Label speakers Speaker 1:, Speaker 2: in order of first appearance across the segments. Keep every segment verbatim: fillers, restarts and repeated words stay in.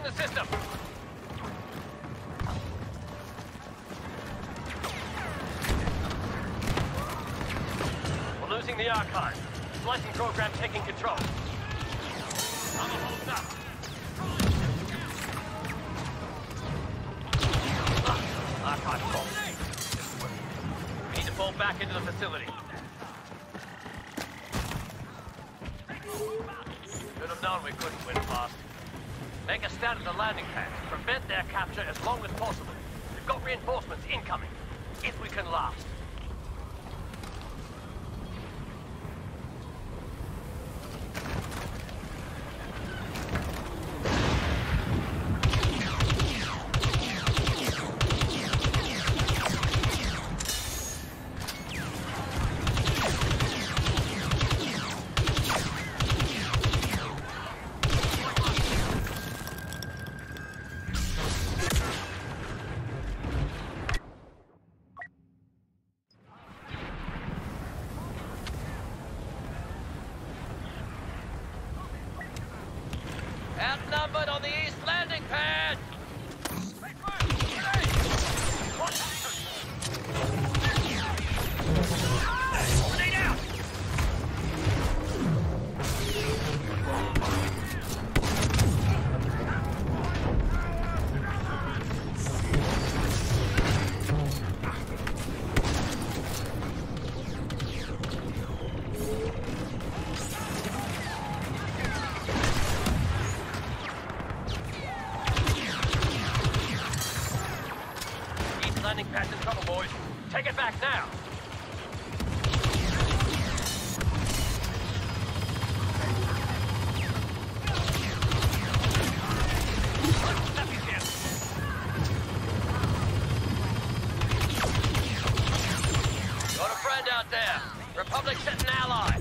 Speaker 1: the system. We're losing the archive. Splicing program taking control. I'm a hold up. Ah, archive fault. We need to fall back into the facility. Should have known we couldn't win fast. Make a stand at the landing pad. Prevent their capture as long as possible. We've got reinforcements incoming. If we can last. Outnumbered on the east landing pad! Grenade out! Landing pad's in trouble, boys. Take it back now. Got a friend out there. Republic sent an ally.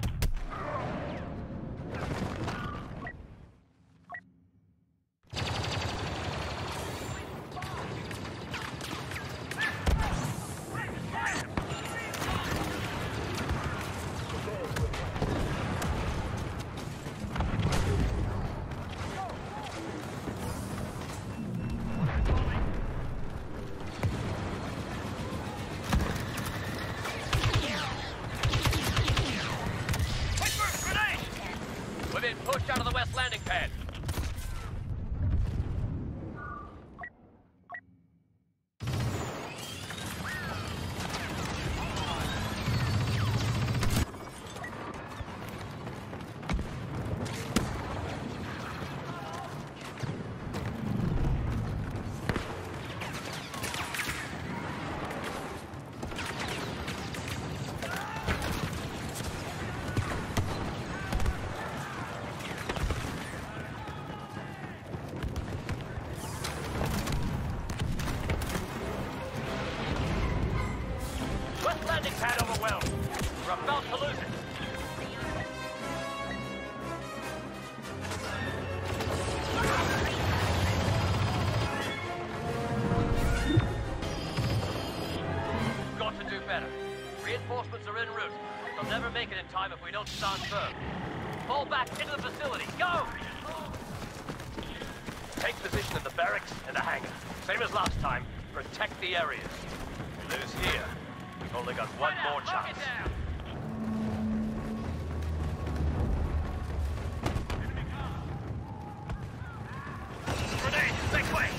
Speaker 1: Been pushed out of the west landing pad. Landing pad overwhelmed. We're about to lose it. We've got to do better. Reinforcements are en route. They'll never make it in time if we don't stand firm. Fall back into the facility. Go! Take position in the barracks and the hangar. Same as last time. Protect the areas. Lose here. We've only got one more chance. Grenade! Make way!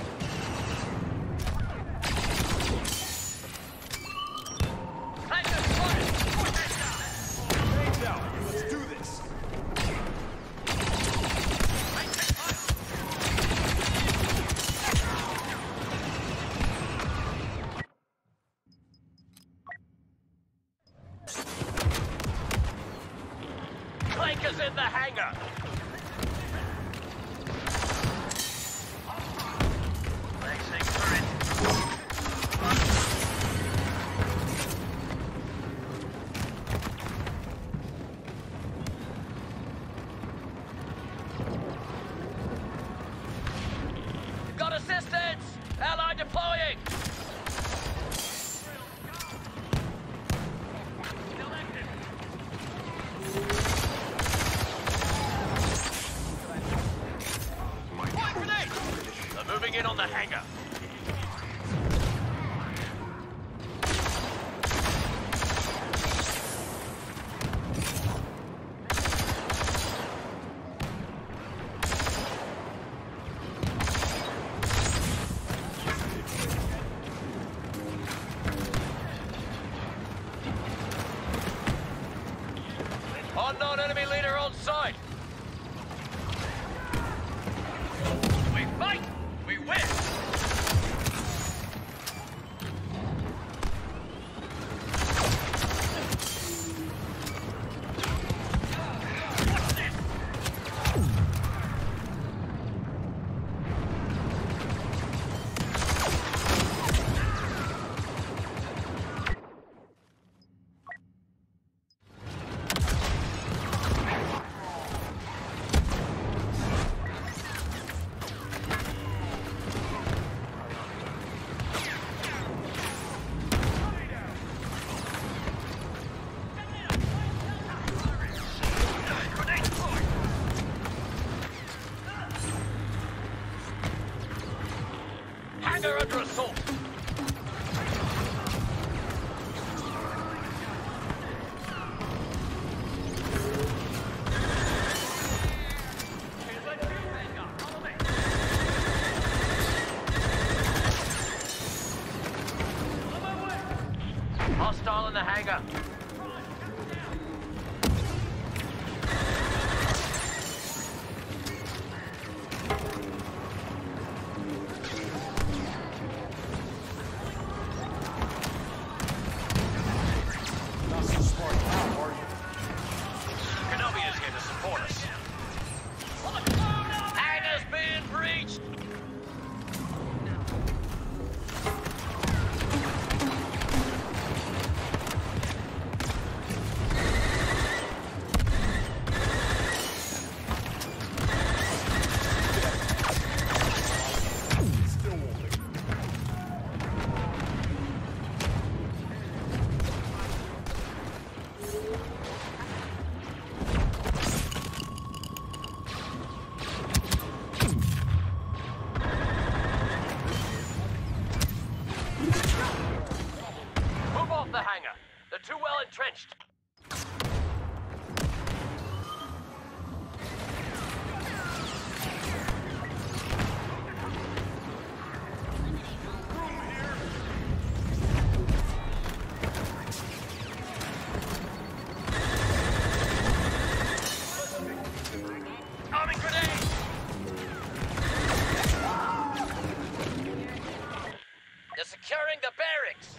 Speaker 1: Tango spotted!
Speaker 2: Grenades out! Let's do this!
Speaker 1: in on the hangar. Unknown enemy leader on site. We fight, we win. What's this? Hangar under assault. Hostile in the hangar. Kenobi is here to support us. Hangar's being breached! Move off the hangar. They're too well entrenched. Arming grenade! They're securing the barracks.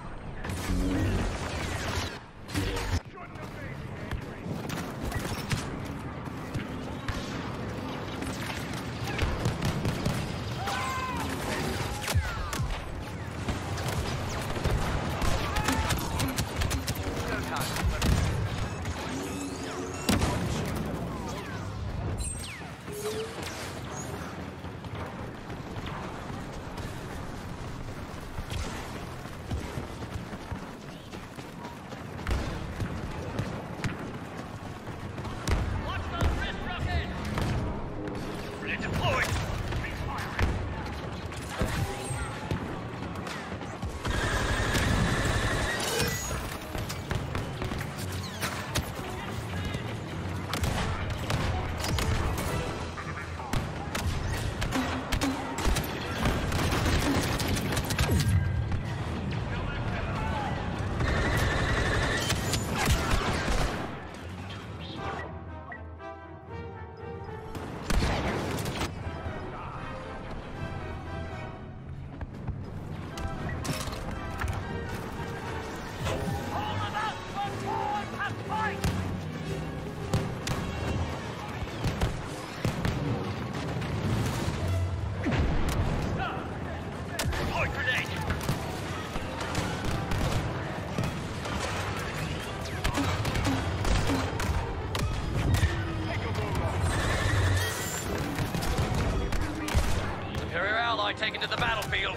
Speaker 1: Taken to the battlefield.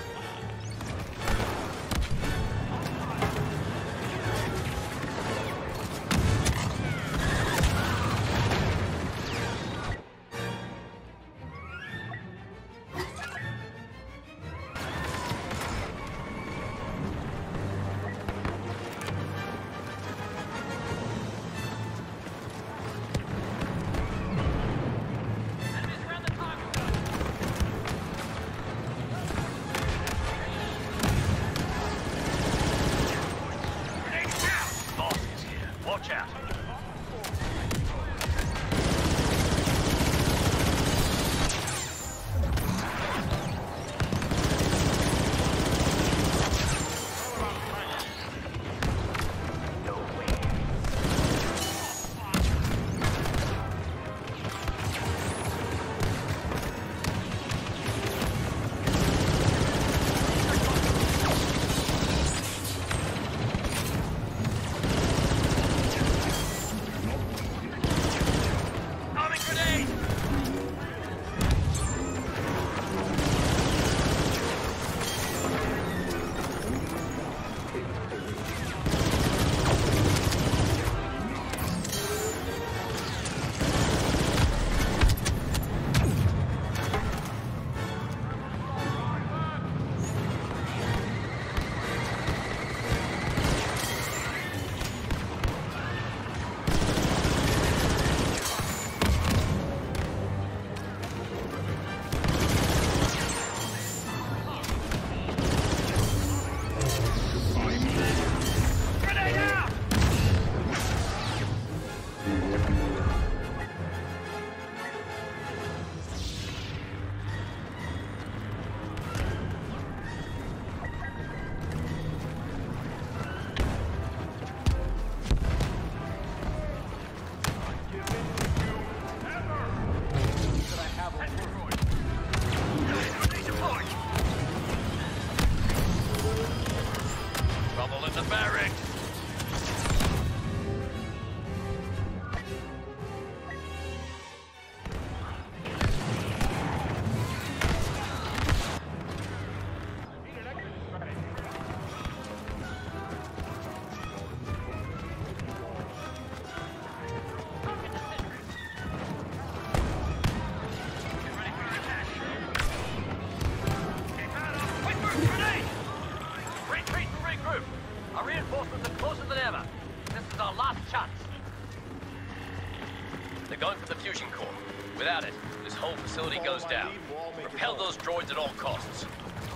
Speaker 1: down. Repel those droids at all costs.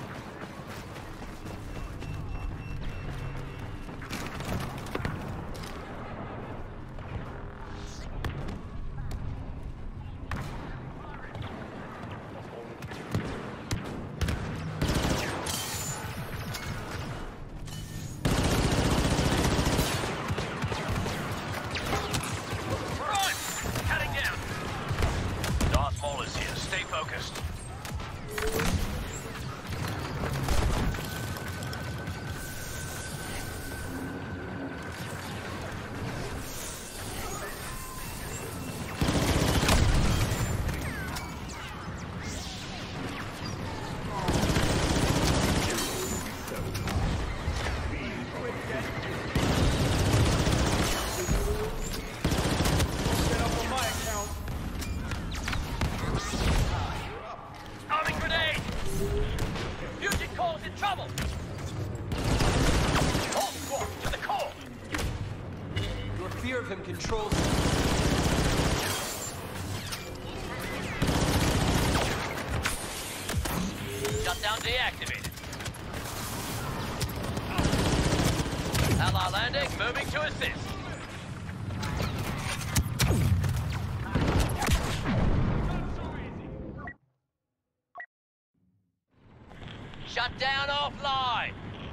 Speaker 3: Fear of him controls him.
Speaker 1: Shutdown deactivated. Ally landing, moving to assist. Shutdown offline.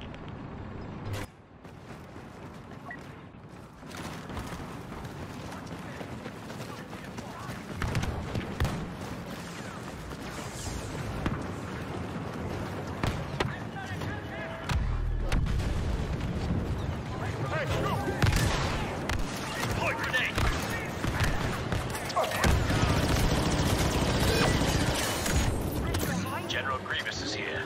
Speaker 1: General Grievous is here.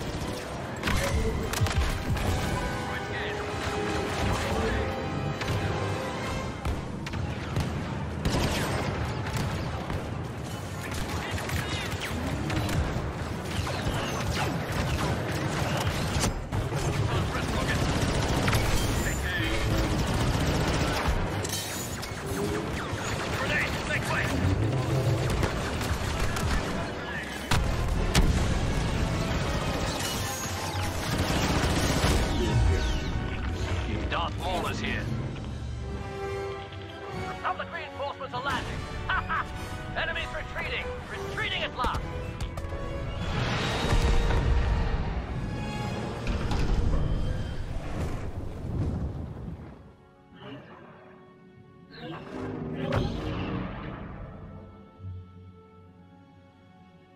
Speaker 1: Darth Maul is here. Republic reinforcements are landing. Ha ha! Enemies retreating! Retreating at last!